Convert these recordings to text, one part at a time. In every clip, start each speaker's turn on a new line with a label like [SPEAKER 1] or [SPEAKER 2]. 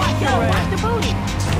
[SPEAKER 1] Watch the booty.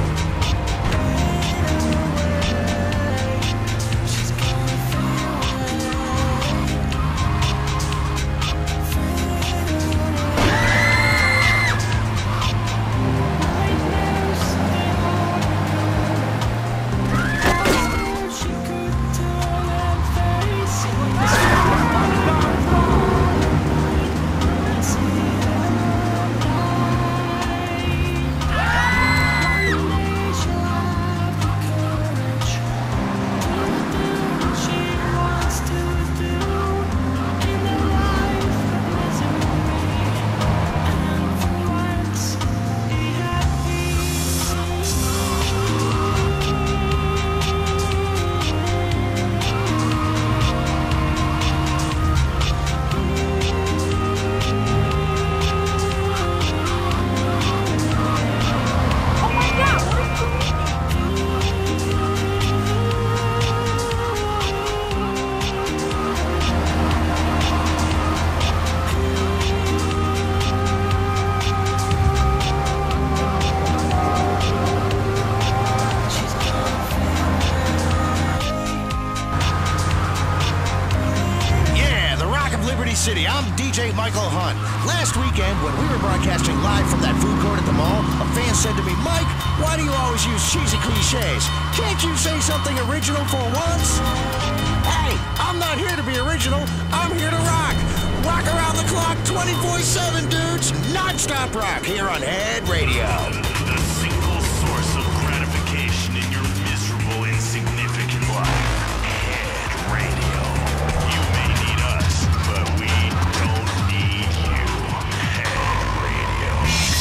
[SPEAKER 2] City, I'm DJ Michael Hunt. Last weekend, when we were broadcasting live from that food court at the mall, a fan said to me, Mike, why do you always use cheesy cliches? Can't you say something original for once? Hey, I'm not here to be original. I'm here to rock. Rock around the clock 24/7, dudes. Non-stop rock here on Head Radio.
[SPEAKER 3] The single source of gratification in your miserable, insignificant life. Head Radio. You may need us, but we don't need you. Head Radio.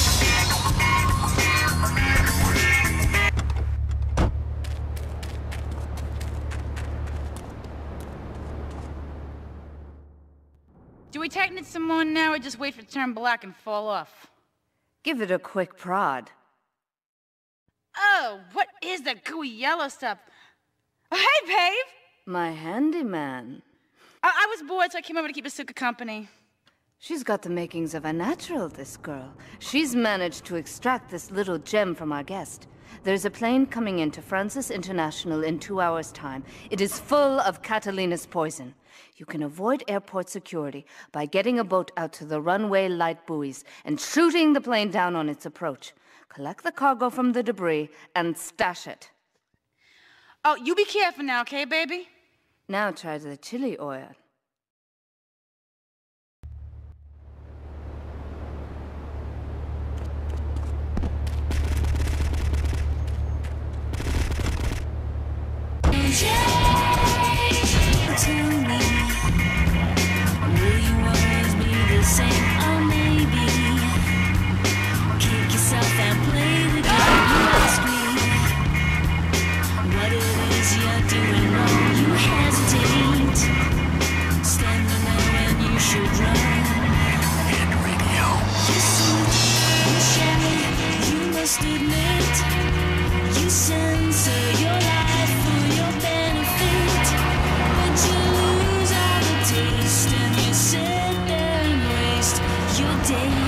[SPEAKER 4] Do we tighten it some more now or just wait for it to turn black and fall off?
[SPEAKER 1] Give it a quick prod.
[SPEAKER 4] Oh, what is that gooey yellow stuff? Oh, hey, Pave!
[SPEAKER 1] My handyman.
[SPEAKER 4] I was bored, so I came over to keep Asuka company.
[SPEAKER 1] She's got the makings of a natural, this girl. She's managed to extract this little gem from our guest. There's a plane coming into Francis International in 2 hours' time. It is full of Catalina's poison. You can avoid airport security by getting a boat out to the runway light buoys and shooting the plane down on its approach. Collect the cargo from the debris and stash it.
[SPEAKER 4] Oh, you be careful now, okay, baby?
[SPEAKER 1] Now try the chili oil.
[SPEAKER 5] Day